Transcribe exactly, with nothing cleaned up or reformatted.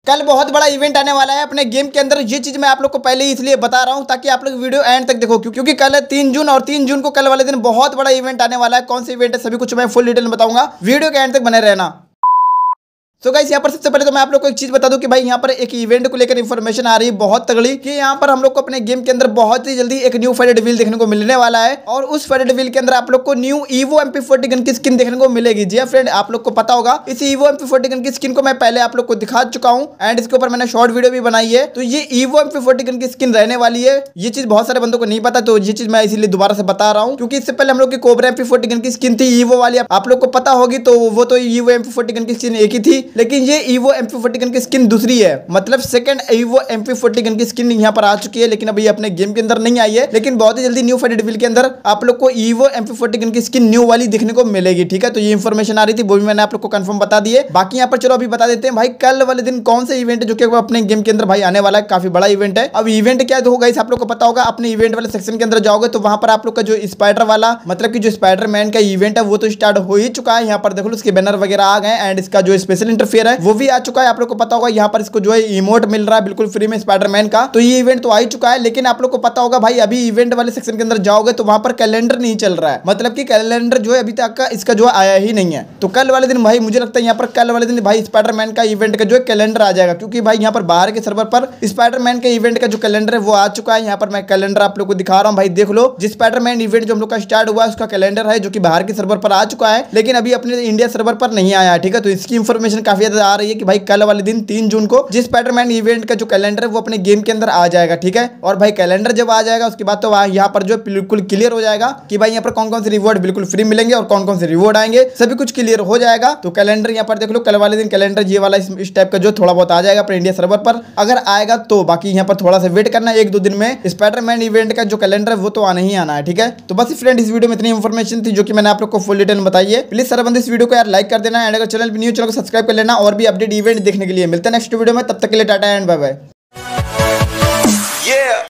कल बहुत बड़ा इवेंट आने वाला है अपने गेम के अंदर। ये चीज मैं आप लोग को पहले ही इसलिए बता रहा हूं ताकि आप लोग वीडियो एंड तक देखो, क्योंकि कल है तीन जून और तीन जून को कल वाले दिन बहुत बड़ा इवेंट आने वाला है। कौन सा इवेंट है सभी कुछ मैं फुल डिटेल में बताऊंगा, वीडियो के एंड तक बने रहना। सो गाइस यहाँ पर सबसे पहले तो मैं आप लोग को एक चीज बता दूं कि भाई यहाँ पर एक इवेंट को लेकर इन्फॉर्मेशन आ रही है बहुत तगड़ी कि यहाँ पर हम लोग को अपने गेम के अंदर बहुत ही जल्दी एक न्यू फाइटर डिवील देखने को मिलने वाला है। और उस फाइटर डिवील के अंदर आप लोग को new evo M P forty gun की स्किन देखने को मिलेगी। जी फ्रेंड, आप लोग को पता होगा इस evo M P forty gun की स्किन को मैं पहले आप लोग को दिखा चुका हूँ एंड इसके ऊपर मैंने शॉर्ट वीडियो भी बनाई है। तो ये evo M P forty gun की स्किन रहने वाली है। ये चीज बहुत सारे बंदों को नहीं पता, तो ये चीज मैं इसीलिए दोबारा से बता रहा हूँ, क्योंकि इससे पहले हम लोग की cobra M P forty gun की स्किन थी ईवो वाली, आप लोग को पता होगी। तो वो तो evo M P forty gun की स्किन एक ही थी, लेकिन ये evo M P forty gun की स्किन दूसरी है। मतलब second evo M P forty gun की स्किन यहाँ पर आ चुकी है, लेकिन अभी अपने गेम के अंदर नहीं आई है। लेकिन बहुत ही जल्दी न्यू फाइटर डिवील के अंदर आप लोग को evo M P forty gun की स्किन न्यू वाली देखने को मिलेगी। ठीक है, तो ये इन्फॉर्मेशन आ रही थी, वो भी मैंने आप लोग को कंफर्म बता दी है। बाकी यहाँ पर चलो अभी बता देते हैं भाई कल वाले दिन कौन सा इवेंट है जो कि अपने गेम के अंदर भाई आने वाला है। काफी बड़ा इवेंट है। अब इवेंट क्या होगा इस आप लोग को पता होगा। अपने इवेंट वाले सेक्शन के अंदर जाओगे तो वहां पर आप लोग का जो स्पाइडर वाला मतलब कि जो स्पाइडर मैन का इवेंट है वो तो स्टार्ट हो ही चुका है। यहाँ पर देखो उसके बैनर वगैरह आ गए एंड इसका जो स्पेशल इंटरफेयर है वो भी आ चुका है। आप लोग को पता होगा यहाँ पर इसको जो है इमोट मिल रहा है बिल्कुल फ्री में स्पाइडरमैन का। तो ये इवेंट तो आ ही चुका है, लेकिन आप लोग को पता होगा भाई अभी इवेंट वाले सेक्शन के अंदर जाओगे तो वहां पर कैलेंडर नहीं चल रहा है। मतलब कि कैलेंडर जो है अभी तक का इसका जो आया ही नहीं है। तो कल वाले दिन भाई मुझे लगता है यहाँ पर कल वाले दिन भाई स्पाइडरमैन का इवेंट का जो है कैलेंडर आ जाएगा, क्योंकि भाई यहाँ पर बाहर के सर्वर पर स्पाइडरमैन के इवेंट का जो कैलेंडर है वो आ चुका है। यहाँ पर मैं कैलेंडर आप लोग को दिखा रहा हूँ भाई, देख लो। जिस स्पाइडरमैन इवेंट जो हम लोग का स्टार्ट हुआ है उसका कैलेंडर है जो कि बाहर के सर्वर पर आ चुका है, लेकिन अभी अपने इंडिया सर्वर पर नहीं आया है। ठीक है, तो इसकी इंफॉर्मेशन काफी ज्यादा आ रही है कि भाई कल वाले दिन तीन जून को जिस स्पाइडरमैन इवेंट का जो कैलेंडर है वो अपने गेम के अंदर आ जाएगा। ठीक है, और भाई कैलेंडर जब आ जाएगा उसके बाद तो यहाँ पर जो बिल्कुल क्लियर हो जाएगा कि भाई यहाँ पर कौन कौन से रिवॉर्ड बिल्कुल फ्री मिलेंगे और कौन कौन से रिवॉर्ड आएंगे, सभी कुछ क्लियर हो जाएगा। तो कैलेंडर यहाँ पर देख लो, कल वाले दिन कैलेंडर ये वाला इस टाइप का जो थोड़ा बहुत आ जाएगा अपने इंडिया सर्वर पर, अगर आएगा तो। बाकी यहाँ पर थोड़ा सा वेट करना है, एक दो दिन में स्पाइडरमैन इवेंट का जो कैलेंडर है वो तो आना ही आना है। ठीक है, तो बस फ्रेंड इस वीडियो में इतनी इंफॉर्मेशन थी जो कि मैंने आप लोग को फुल डिटेल बताई है। प्लीज सारे बंदे इस वीडियो को यार लाइक कर देना एंड अगर चैनल पर न्यू चैनल को सब्सक्राइब कर लेना और भी अपडेट इवेंट देखने के लिए। मिलते हैं नेक्स्ट वीडियो में, तब तक के लिए टाटा एंड बाय बाय।